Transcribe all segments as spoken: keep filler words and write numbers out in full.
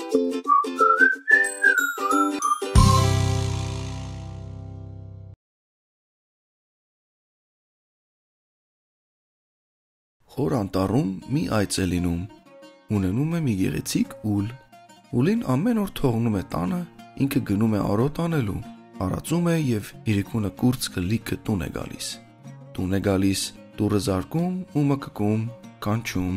Խոր անտառում մի այծ է լինում, ունենում է մի գեղեցիկ ուլ, ուլին ամեն օր թողնում է տանը, ինքը գնում է արոտ անելու, արածում է և երեկունը կուրծքը լիքը տուն է գալիս, տուն է գալիս, դուռը զարկում ու մկկում, կանչում.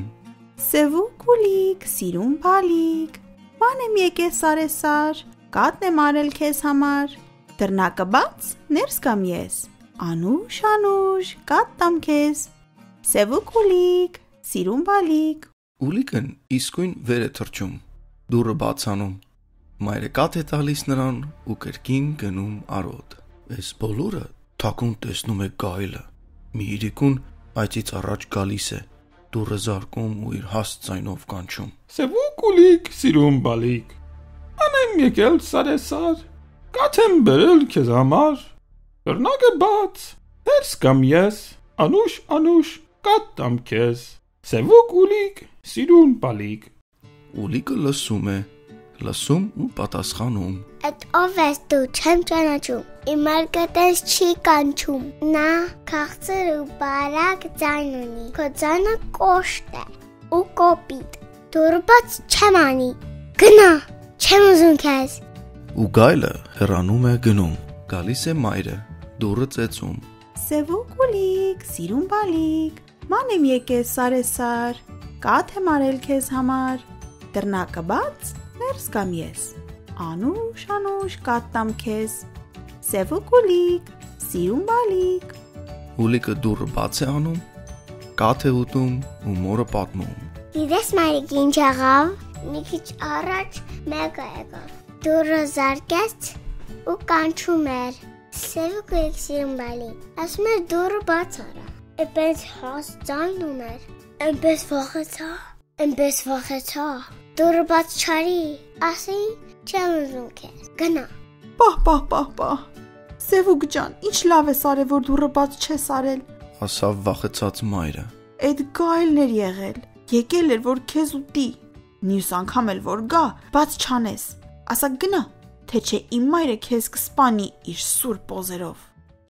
Sevuk Oolik, սիրուն բալիկ, ման եմ եկել սարեսար, կատն եմ արել քեզ համար, դռնակը բաց, ներս գամ ես, անուշ, անուշ, կատ տամ քեզ, Sevuk Oolik, սիրուն բալիկ. Ուլիկն իսկույն վեր է թռչում, դուռը բաց անում, մայրը կաթ է տալիս նրան ու կրկին գնում արոտ, այս բոլորը թաքուն տեսնում է գայլը, մի երեկուն այծից առաջ գալիս է, դուռը զարկում ու իր հաստ ձայնով կանչում. Sevuk Oolik, սիրուն բալիկ, ման եմ եկել սարեսար, կաթ եմ բերել քեզ համար, դռնակը բաց, ներս գամ ես, անուշ, անուշ, կատ տամ քեզ, Sevuk Oolik, սիրուն բալիկ. Ուլիկը լսում է, լսում ու պատասխանում. Այդ ով ես դու, չեմ ճանաչում, իմ արկատես չի կանչում, նա քաղցր ու բարակ ձայն ունի, քո ձայնը կոշտ է ու կոպիտ, դուռը բաց չեմ անի, գնա, չեմ ուզում քեզ. Ու գայլը հեռանում է գնում, գալիս է մայրը, դուռը ծեծում. Sevuk Oolik, սիրուն բալիկ, ման եմ եկել սարեսար, կաթ եմ արել քեզ համար, դռնակը բաց, ներս գամ ես, անուշ, անուշ, կատ տամ քեզ, Sevuk Oolik, սիրուն բալիկ. Ուլիկը դուռը բաց է անում, կաթ է ուտում ու մորը պատմում. Գիտես մայրիկ ինչ եղավ, մի քիչ առաջ մեկը եկավ, դուռը զարկեց ու կանչում էր, Sevuk Oolik, սիրուն բալիկ, ասում էր դուռը բաց արա, էնպես հաստ ձայն ուներ, էնպես վախեցա, էնպես վախեցա, դուռը բաց չարի, ասի չեմ ուզում քեզ, գնա. Պահ, պահ, պահ, պահ, Sevuk ջան, ինչ լավ ես արել, որ դուռը բաց չես արել, ասավ վախեցած մայրը. Այդ գայլն էր եղել, եկել էր, որ քեզ ուտի, մյուս անգամ էլ որ գա, բաց չանես, ասա գնա, թե չէ իմ մայրը քեզ կսպանի իր սուրբ օզերով.